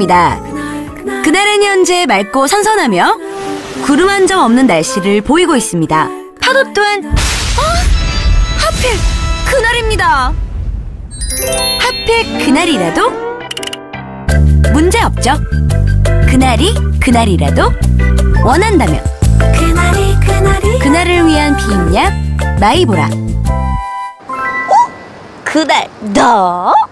날씨입니다. 그날은 현재 맑고 선선하며 구름 한 점 없는 날씨를 보이고 있습니다. 파도 또한 하필 그날입니다. 하필 그날이라도 문제없죠. 그날이라도 원한다면 그날을 위한 비임약 마이보라. 그날 너